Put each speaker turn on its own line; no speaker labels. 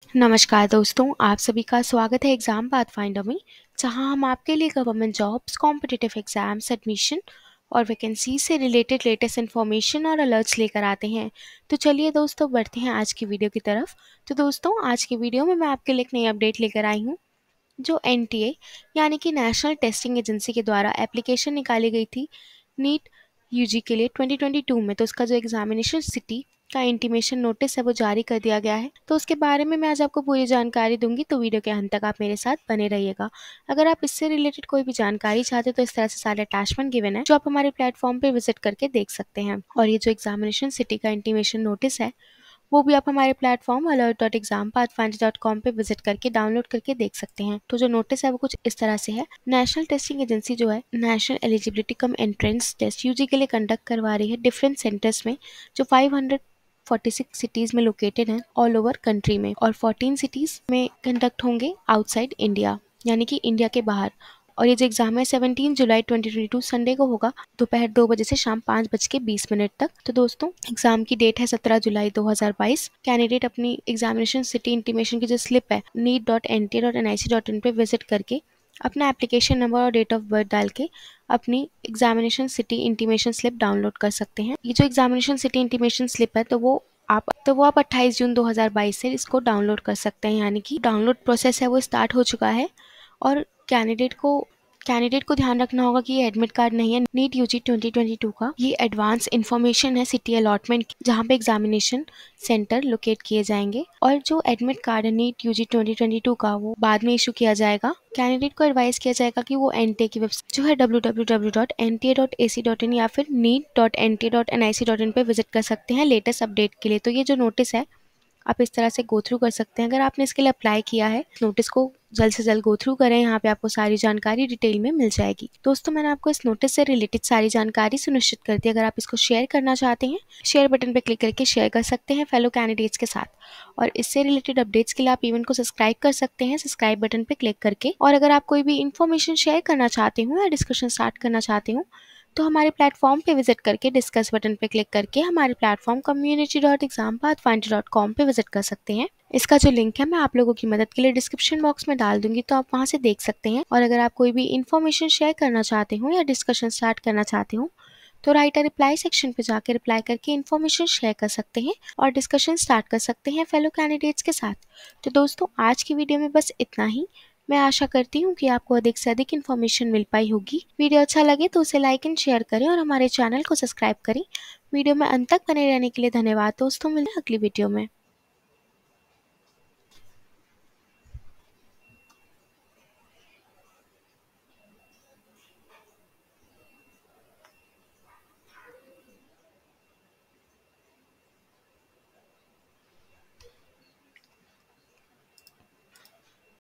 नमस्कार दोस्तों, आप सभी का स्वागत है एग्ज़ाम पाथफाइंडर में, जहां हम आपके लिए government jobs, competitive exams, admission और वैकेंसी से रिलेटेड लेटेस्ट इन्फॉर्मेशन और अलर्ट्स लेकर आते हैं। तो चलिए दोस्तों, बढ़ते हैं आज की वीडियो की तरफ। तो दोस्तों, आज की वीडियो में मैं आपके लिए एक नई अपडेट लेकर आई हूँ, जो एनटीए यानी कि नेशनल टेस्टिंग एजेंसी के द्वारा एप्लीकेशन निकाली गई थी नीट यूजी के लिए 2022 में। तो उसका जो एग्जामिनेशन सिटी का इंटीमेशन नोटिस है वो जारी कर दिया गया है। तो उसके बारे में मैं आज आपको पूरी जानकारी दूंगी, तो वीडियो के अंत तक आप मेरे साथ बने रहिएगा। अगर आप इससे रिलेटेड कोई भी जानकारी चाहते हो तो इस तरह से सारे अटैचमेंट गिवन है, जो आप हमारे प्लेटफॉर्म पे विजिट करके देख सकते हैं। और ये जो एग्जामिनेशन सिटी का इंटीमेशन नोटिस है वो भी आप हमारे प्लेटफॉर्म alert.exampathfinder.com पे विजिट करके डाउनलोड करके देख सकते हैं। तो जो नोटिस है वो कुछ इस तरह से है। नेशनल टेस्टिंग एजेंसी जो है national eligibility cum entrance test UG के लिए कंडक्ट करवा रही है डिफरेंट सेंटर्स में, जो 546 सिटीज़ में लोकेटेड हैं ऑल ओवर कंट्री में, और 14 सिटीज़ में कंडक्ट होंगे आउटसाइड इंडिया, यानी कि इंडिया के बाहर। और ये जो एग्जाम है 17 जुलाई 2022 संडे को होगा, दोपहर 2 बजे से शाम 5:20 तक। तो दोस्तों, एग्जाम की डेट है 17 जुलाई 2022। कैंडिडेट अपनी एग्जामिनेशन सिटी इंटीमेशन की जो स्लिप है neet.nta.nic.in पे विजिट करके अपना एप्लीकेशन नंबर और डेट ऑफ बर्थ डाल के अपनी examination city intimation slip download कर सकते हैं। ये जो एग्जामिनेशन सिटी इंटीमेशन स्लिप है तो वो आप 28 जून 2022 से इसको डाउनलोड कर सकते हैं, यानी कि डाउनलोड प्रोसेस है वो स्टार्ट हो चुका है। और कैंडिडेट को ध्यान रखना होगा कि ये एडमिट कार्ड नहीं है नीट यूजी 2022 का, ये एडवांस इंफॉर्मेशन है सिटी अलॉटमेंट की, जहाँ पे एग्जामिनेशन सेंटर लोकेट किए जाएंगे। और जो एडमिट कार्ड है नीट यूजी 2022 का वो बाद में इशू किया जाएगा। कैंडिडेट को एडवाइस किया जाएगा कि वो एनटीए की वेबसाइट जो है www.nta.ac.in या फिर neet.nta.nic.in पे विजिट कर सकते हैं लेटेस्ट अपडेट के लिए। तो ये जो नोटिस है आप इस तरह से गो थ्रू कर सकते हैं। अगर आपने इसके लिए अप्लाई किया है, नोटिस को जल्द से जल्द गो थ्रू करें, यहाँ पे आपको सारी जानकारी डिटेल में मिल जाएगी। दोस्तों, मैंने आपको इस नोटिस से रिलेटेड सारी जानकारी सुनिश्चित कर दी। अगर आप इसको शेयर करना चाहते हैं, शेयर बटन पर क्लिक करके शेयर कर सकते हैं फेलो कैंडिडेट्स के साथ। और इससे रिलेटेड अपडेट्स के लिए आप इवेंट को सब्सक्राइब कर सकते हैं सब्सक्राइब बटन पर क्लिक करके। और अगर आप कोई भी इन्फॉर्मेशन शेयर करना चाहते हो या डिस्कशन स्टार्ट करना चाहते हो तो हमारे प्लेटफॉर्म पे विजिट करके डिस्कस बटन पे क्लिक करके हमारे प्लेटफॉर्म community.exampathfinder.com पे विजिट कर सकते हैं। इसका जो लिंक है मैं आप लोगों की मदद के लिए डिस्क्रिप्शन बॉक्स में डाल दूंगी, तो आप वहां से देख सकते हैं। और अगर आप कोई भी इन्फॉर्मेशन शेयर करना चाहते हो या डिस्कशन स्टार्ट करना चाहते हो तो राइट अ रिप्लाई सेक्शन पे जाकर रिप्लाई करके इन्फॉर्मेशन शेयर कर सकते हैं और डिस्कशन स्टार्ट कर सकते हैं फेलो कैंडिडेट्स के साथ। तो दोस्तों, आज की वीडियो में बस इतना ही। मैं आशा करती हूँ कि आपको अधिक से अधिक इन्फॉर्मेशन मिल पाई होगी। वीडियो अच्छा लगे तो उसे लाइक एंड शेयर करें और हमारे चैनल को सब्सक्राइब करें। वीडियो में अंत तक बने रहने के लिए धन्यवाद दोस्तों, मिलते हैं अगली वीडियो में।